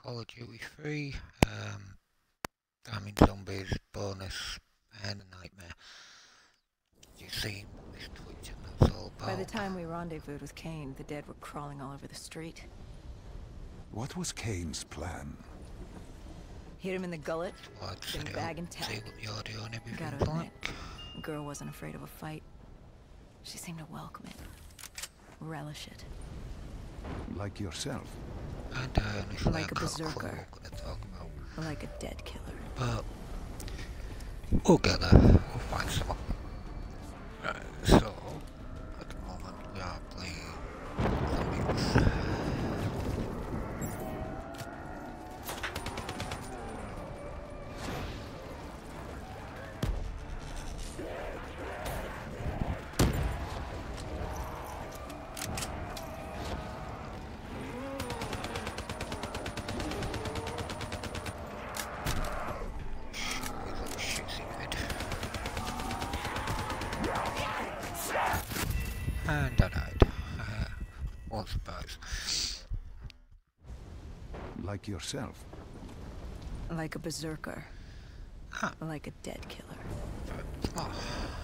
Call of Duty 3, Damning Zombies bonus, and a nightmare. You see this Twitch and that's all about. By the time we rendezvoused with Kane, the dead were crawling all over the street. What was Kane's plan? Hit him in the gullet, So I'd then set it bag up, and see tack. what the audio and everything's Gotta admit, like. the girl wasn't afraid of a fight. She seemed to welcome it, relish it. Like yourself? And initially Like I a got a clue berserker. what we're gonna talk about. Like a dead killer. But we'll get there. We'll find someone. So at the moment we are playing zombies. And I died. One surprise. Like yourself? Like a berserker. Ah, Like a dead killer. oh.